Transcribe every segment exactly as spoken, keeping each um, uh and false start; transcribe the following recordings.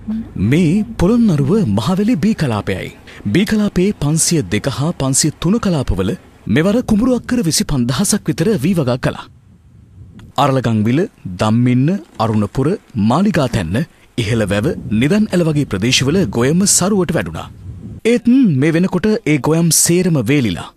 මේ පොළොන්නරුව මහවැලි බී කලාපයයි. බී කලාපයේ පන්සිය දෙක හා පන්සිය තුන කලාපවල මෙවර කුඹුරු අක්කර විසි පන්දහසක් විතර වී වගා කළා. අරලගංවිල, දම්මින්න, අරුණපුර, මාලිගාතැන්න, ඉහළ වැව, නිදන් ඇල වගේ ප්‍රදේශවල ගොයම සරුවට වැඩුණා. ඒත් මේ වෙනකොට ඒ ගොයම් සේරම වේලිලා.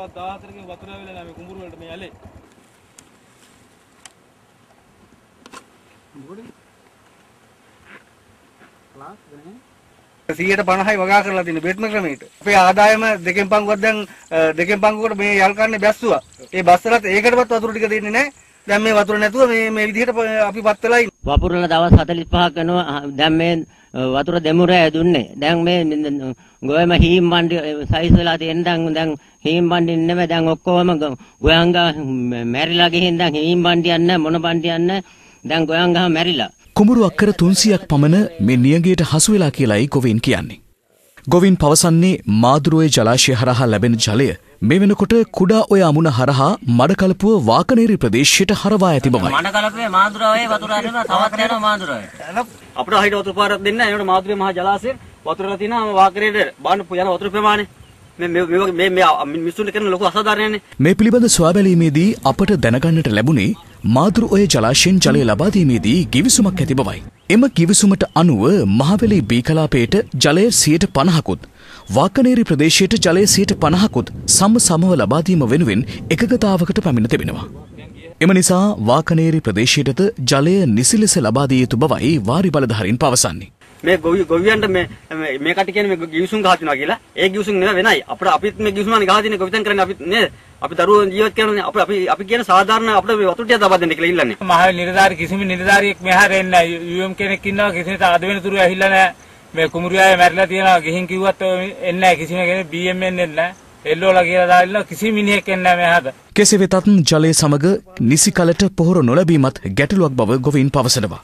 සියයට පනහයි වගා කරලා තියෙන බෙත්ම ක්‍රමයට. අපේ ආදායම දෙකෙන් පංගුවක් දැන් දෙකෙන් පංගුවකට මේ යල් කන්නේ බැස්සුවා. ඒ බස්සලත් ඒකටවත් වතුර ටික දෙන්නේ නැහැ. දැන් මේ වතුර නැතුව මේ මේ විදිහට අපි පත් වෙලා ඉන්නේ. වපුරන දවස් හතළිස් පහක් යනවා. දැන් මේ වතුර දෙමුරේ දුන්නේ. දැන් මේ ගොයම හීම් බණ්ඩි සයිස් වෙලා තියෙන දැන් දැන් හීම් බණ්ඩි නෙමෙයි දැන් ඔක්කොම ගොයංගා මැරිලා ගිහින් දැන් හීම් බණ්ඩියක් නැහැ මොන බණ්ඩියක් නැහැ. දැන් ගොයංගා මැරිලා. කුඹුරු අක්කර තුන්සියයක් පමණ මේ නියඟයට හසු වෙලා කියලායි ගොවින් කියන්නේ. ගොවින් පවසන්නේ මාදුරුවේ ජලාශය හරහා ලැබෙන ජලය මේ වෙනකොට කුඩා ඔය අමුණ හරහා මඩකලපුව වාකනේරි ප්‍රදේශයට හරවා ඇති බවයි. මඩකලපුවේ මාදුරුවේ වතුර හරිනවා තවත් යනවා මාදුරුවේ. අපිට හයිට වතුර පාරක් දෙන්න නැහැ. ඒකට මාදුරුවේ මහා ජලාශය වතුරලා තියෙනවා වාකනේරට බාන්න යන වතුර ප්‍රමාණය මේ මේ මේ මිනිස්සුන්ට කරන ලොකු අසාධාරණයනේ. මේ පිළිබඳ සොයා බැලීමේදී අපට දැනගන්නට ලැබුණේ මාදුරු ඔය ජලාශයෙන් ජලය ලබා දීමේදී කිවිසුමක් ඇති බවයි. එම කිවිසුමට අනුව මහවැලි බී කලාපයට ජලය සියයට පනහකුත් වාකනේරි ප්‍රදේශයට ජලය සියයට පනහකුත් සම සමව ලබා දීම වෙනුවෙන් එකගතාවකට පැමිණ තිබෙනවා. එම නිසා වාකනේරි ප්‍රදේශයටද ජලය නිසි ලෙස ලබා දිය යුතු බවයි වාරි බලධාරීන් පවසන්නේ. මේ ගොවියන්ට මේ මේ කට කියන්නේ මේ ගිවිසුම් ගහ තිනවා කියලා. ඒ ගිවිසුම් නෙවෙයි වෙනයි. අපිට අපිත් මේ ගිවිසුම් ගහ දිනේ ගොවිතැන් කරන්නේ අපිත් නේද? අපි දරුවෝ ජීවත් කරන්නේ අපි අපි අපි කියන සාධාරණ අපිට මේ වතුර ටික දබා දෙන්න කියලා ඉල්ලන්නේ. මහ නිලධාරි කිසිම නිලධාරියෙක් මෙහාට එන්නේ නැහැ. යූ එම් කෙනෙක් ඉන්නවා කිසිම ආද වෙන තුරු ඇහිලා නැහැ. මේ කුඹුරියාවේ මැරිලා තියෙනවා. ගිහින් කිව්වත් එන්නේ නැහැ කිසිම කෙනෙක් බී එම් එන්නේ නැහැ. එල්ලෝලා කියලා දාලා කිසිම මිනිහෙක් එන්නේ නැහැ මෙහාට. කෙසේ වෙතත් ජලය සමග නිසි කලට පොහොර නොලැබීමත් ගැටලුවක් බව ගොවීන් පවසනවා.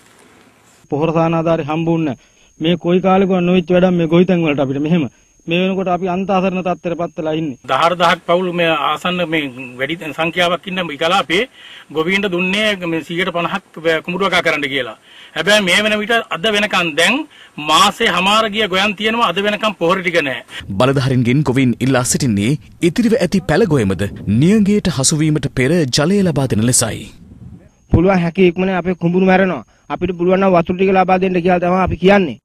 පොහොර සානාධාරි හම්බුන්නේ මේ කොයි කාලෙකවත් නොවිච්ච වැඩක් මේ ගොවිතැන් වලට අපිට මෙහෙම මේ වෙනකොට අපි අන්තාසරණ තත්ත්වයටපත් වෙලා ඉන්නේ. දහර දහක් පවුල් මේ ආසන්න මේ වැඩි සංඛ්‍යාවක් ඉන්න මේ කලාපේ ගොවීන්ට දුන්නේ මේ සියයට පනහක් කුඹුරු වගා කරන්න කියලා. හැබැයි මේ වෙන විට අද වෙනකන් දැන් මාසේ හමාර ගිය ගොයන් තියෙනවා අද වෙනකන් පොහොර ටික නැහැ. බලධාරීන්ගෙන් ගොවීන් ඉල්ලා සිටින්නේ ඉතිරිව ඇති පැල ගොයමද නියඟයට හසු වීමට පෙර ජලය ලබා දෙන ලෙසයි. පුළුවන් හැකි ඉක්මනේ අපේ කුඹුරු මැරෙනවා. අපිට පුළුවන් නම් වතුර ටික ලබා දෙන්න කියලා තමයි අපි කියන්නේ.